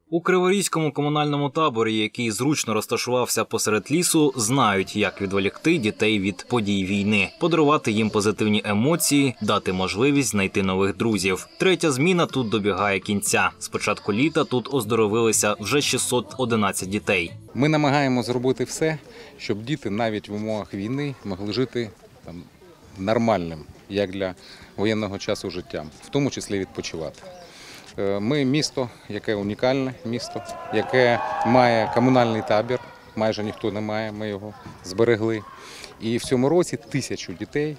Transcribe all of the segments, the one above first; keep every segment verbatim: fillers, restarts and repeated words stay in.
У Криворізькому комунальному таборі, який зручно розташувався посеред лісу, знають, як відволікти дітей від подій війни, подарувати їм позитивні емоції, дати можливість знайти нових друзів. Третя зміна тут добігає кінця. З початку літа тут оздоровилися вже шістсот одинадцять дітей. Ми намагаємося зробити все, щоб діти навіть в умовах війни могли жити там, нормальним, як для воєнного часу життям, в тому числі відпочивати. Ми місто, яке унікальне місто, яке має комунальний табір, майже ніхто не має, ми його зберегли. І в цьому році тисячу дітей,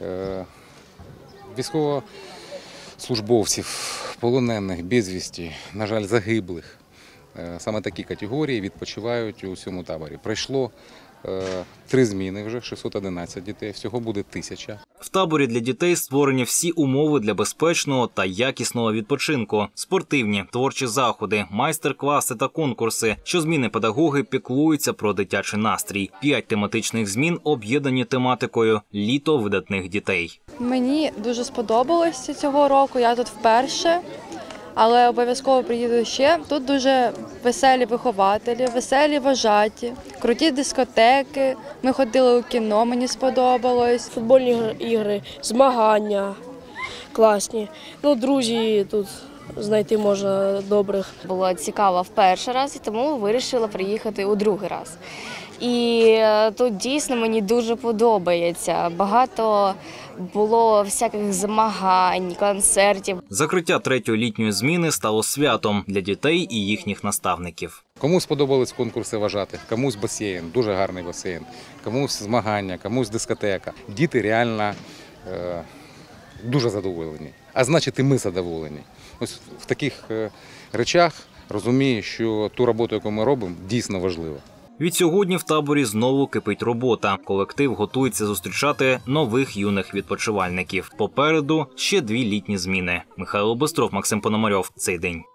військовослужбовців, полонених, безвісті, на жаль, загиблих, саме такі категорії відпочивають у цьому таборі. Пройшло три зміни вже, шістсот одинадцять дітей, всього буде тисяча. В таборі для дітей створені всі умови для безпечного та якісного відпочинку. Спортивні, творчі заходи, майстер-класи та конкурси. Щозміни педагоги піклуються про дитячий настрій. П'ять тематичних змін об'єднані тематикою «Літо видатних дітей». Мені дуже сподобалося цього року, я тут вперше. Але обов'язково приїду ще. Тут дуже веселі вихователі, веселі вожаті, круті дискотеки. Ми ходили у кіно, мені сподобалось. Футбольні ігри, змагання класні. Ну, друзі тут знайти можна добрих. Було цікаво в перший раз, і тому вирішила приїхати у другий раз. І тут дійсно мені дуже подобається. Багато було всяких змагань, концертів. Закриття третьої літньої зміни стало святом для дітей і їхніх наставників. Комусь сподобались конкурси вважати, комусь басейн, дуже гарний басейн, комусь змагання, комусь дискотека. Діти реально е, дуже задоволені, а значить і ми задоволені. Ось в таких е, речах розумію, що ту роботу, яку ми робимо, дійсно важлива. Відсьогодні в таборі знову кипить робота. Колектив готується зустрічати нових юних відпочивальників. Попереду ще дві літні зміни. Михайло Бистров, Максим Пономарьов. Цей день.